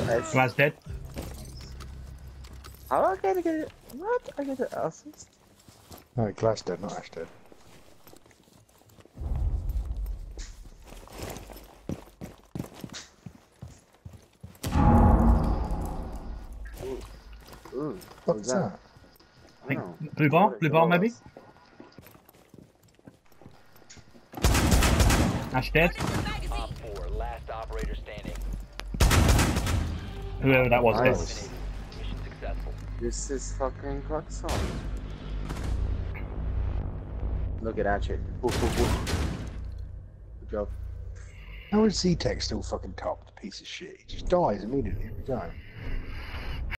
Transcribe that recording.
Nice. Lad's dead. How am I gonna get it? What? I get the assist? No, Glad's dead, not Ash dead. Ooh, What's that? I think blue bar maybe. Ash dead. Op 4, last operator standing. Whoever that was dead. Nice. Mission successful. This is fucking Klaxon. Look at that shit. Woof, woof, woof. Good job. How is Z-Tech still fucking top? Piece of shit. He just dies immediately every time.